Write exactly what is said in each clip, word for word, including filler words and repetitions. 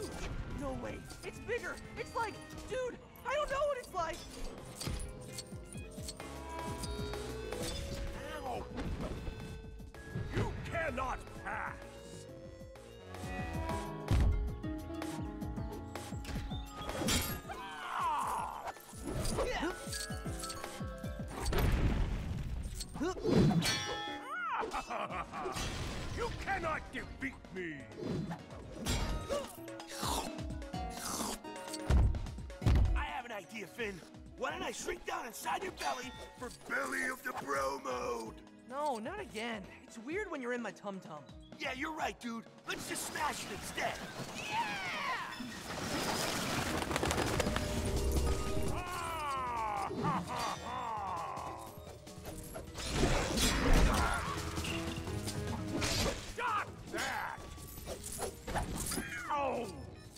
huge! No way, it's bigger! It's like, dude, I don't know what it's like! Ow! You cannot pass! Ah! You cannot defeat me! I have an idea, Finn. Why don't I shrink down inside your belly for Belly of the Bro mode? No, not again. It's weird when you're in my tum-tum. Yeah, you're right, dude. Let's just smash it instead. Yeah! Ah! Ha, ha, ha. Stop that! Oh!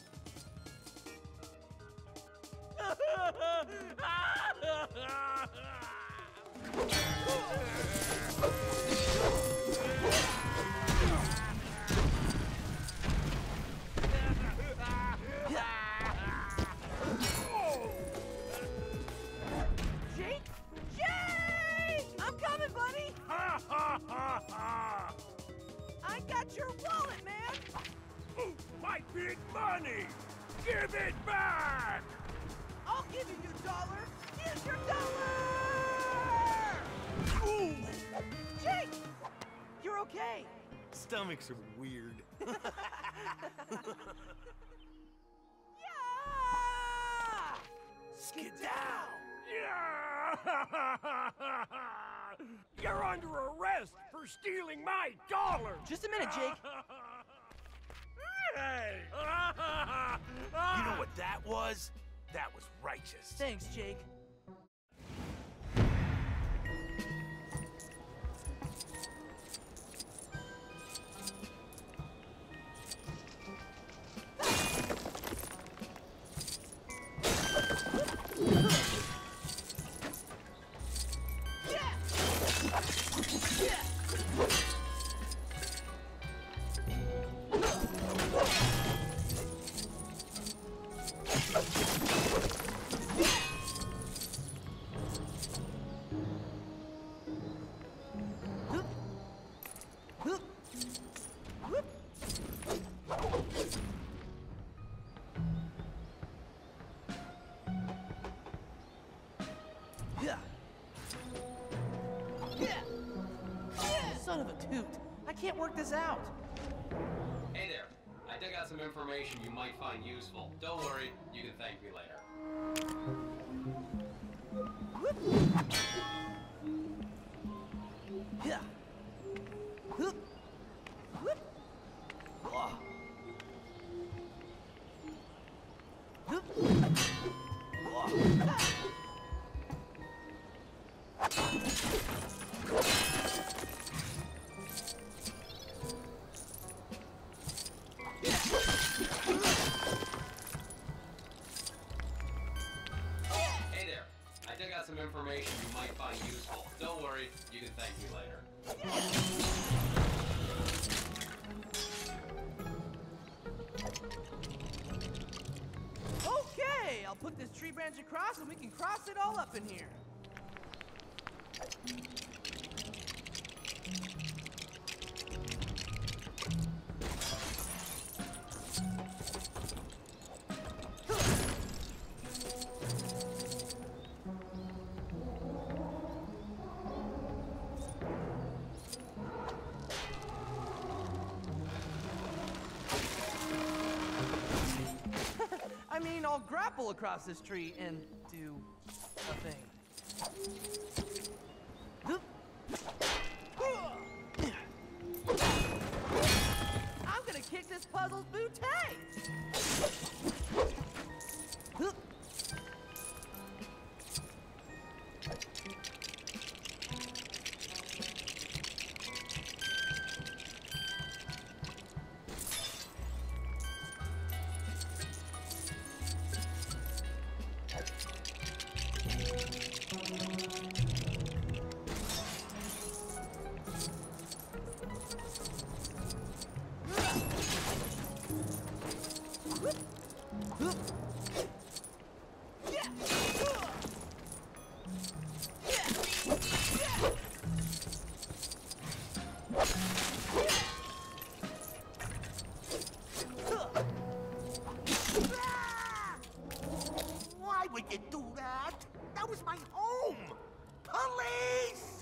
Jake? Jake! I'm coming, buddy! Ha ha ha ha! I got your wallet, man! My big money! Give it back! I'll give you your dollar! Here's your dollar! Ooh. Jake! You're okay! Stomachs are weird. Yeah! Skedaddle! Yeah! You're under arrest for stealing my dollar! Just a minute, Jake. Hey! You know what that was? That was righteous. Thanks, Jake. Son of a toot. I can't work this out. Hey there. I dug out some information you might find useful. Don't worry, you can thank me later. Yeah. Whoop. Whoop. Oh. Whoop. Oh. Hey there. I dug out some information you might find useful. Don't worry, you can thank me later. Okay, I'll put this tree branch across and we can cross it all up in here. I mean, I'll grapple across this tree and do a thing. I'm gonna kick this puzzle's bootay! Why would you do that? That was my home! Police!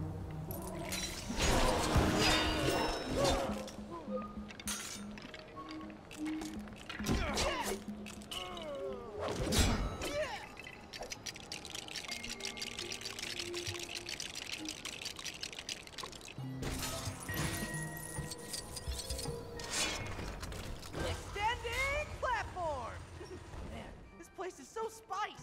Extending platform! Man, this place is so spice!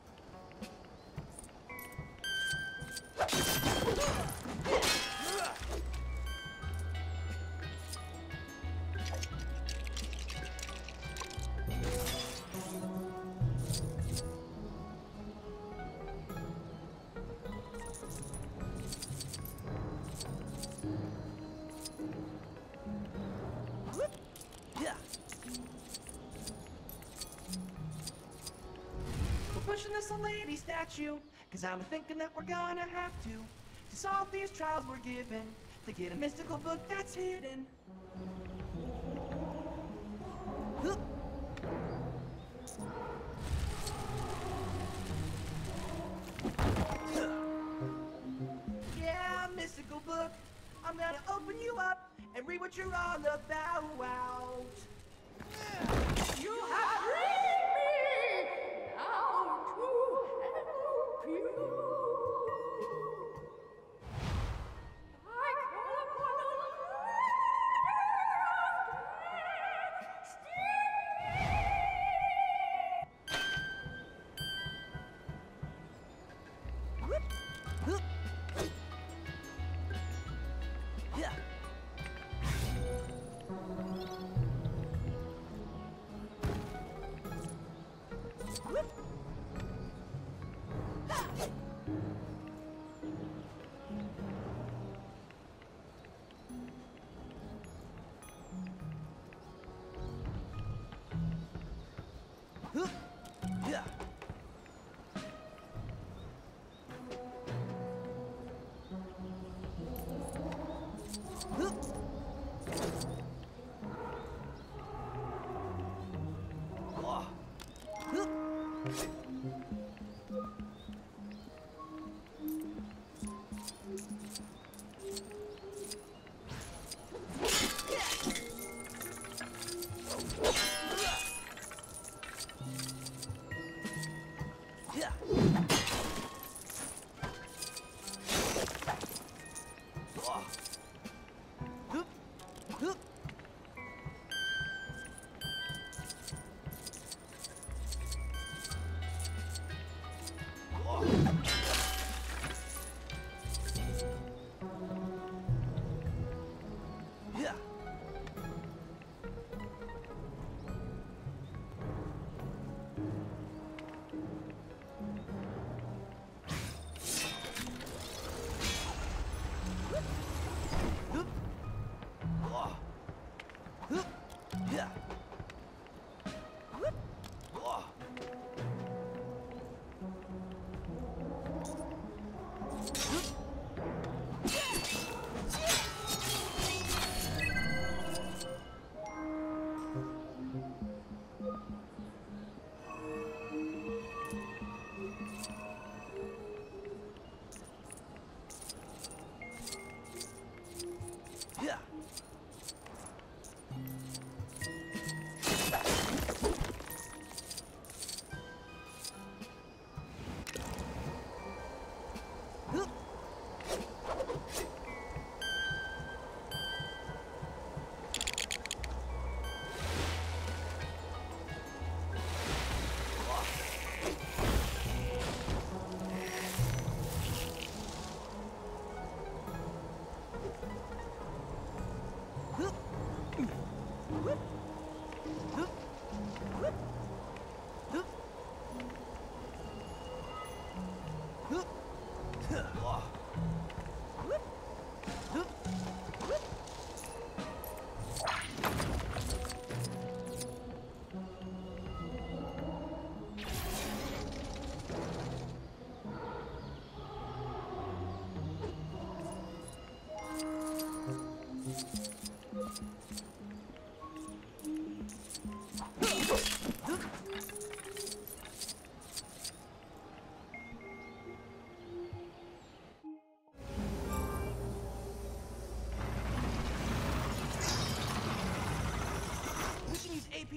Yeah. We're pushing this old lady statue, cause I'm thinking that we're gonna have to to solve these trials we're given, to get a mystical book that's hidden. Huh. Yeah, mystical book, I'm gonna open you up and read what you're all about. You have freed me now to help you. I call upon the Lord of death. Yeah. Yeah. Yeah.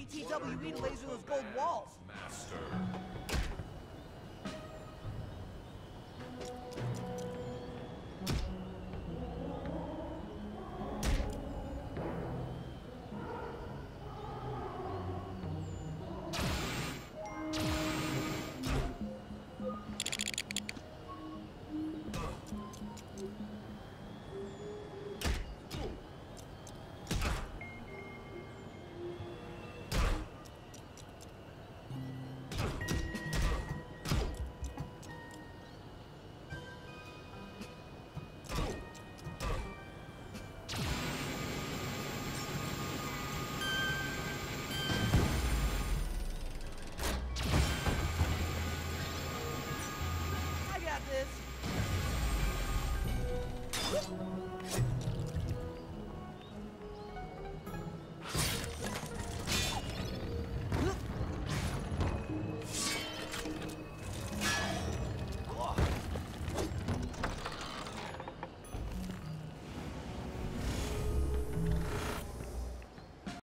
T W E to laser those gold walls. Master.